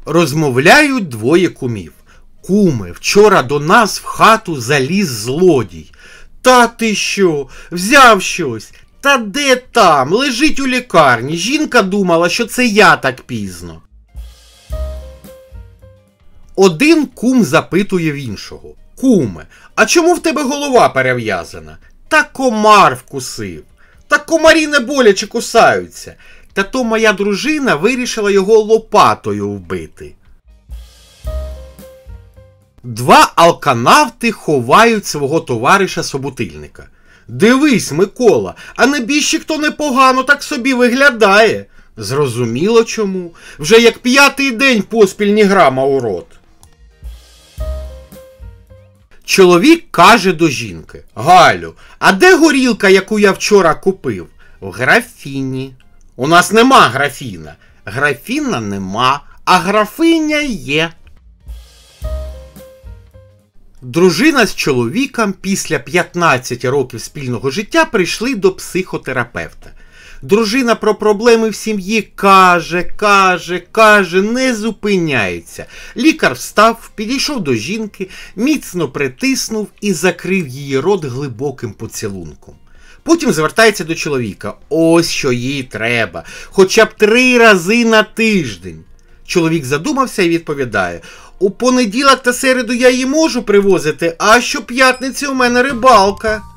Розмовляють двоє кумів. Куме, вчора до нас в хату заліз злодій. Та ти що? Взяв щось? Та де там? Лежить у лікарні. Жінка думала, що це я так пізно. Один кум запитує в іншого. Куме, а чому в тебе голова перев'язана? Та комар вкусив. Та комарі не боляче кусаються. Та то моя дружина вирішила його лопатою вбити. Два алканавти ховають свого товариша-собутильника. Дивись, Микола, а небіжчик то непогано так собі виглядає. Зрозуміло чому. Вже як 5-й день поспіль ні грама у рот. Чоловік каже до жінки. Галю, а де горілка, яку я вчора купив? В графіні. У нас нема графіна. Графіна нема, а графиня є. Дружина з чоловіком після 15 років спільного життя прийшли до психотерапевта. Дружина про проблеми в сім'ї каже, не зупиняється. Лікар встав, підійшов до жінки, міцно притиснув і закрив її рот глибоким поцілунком. Потім звертається до чоловіка. Ось що їй треба. Хоча б 3 рази на тиждень. Чоловік задумався і відповідає. У понеділок та середу я її можу привозити, а щоп'ятниці у мене рибалка.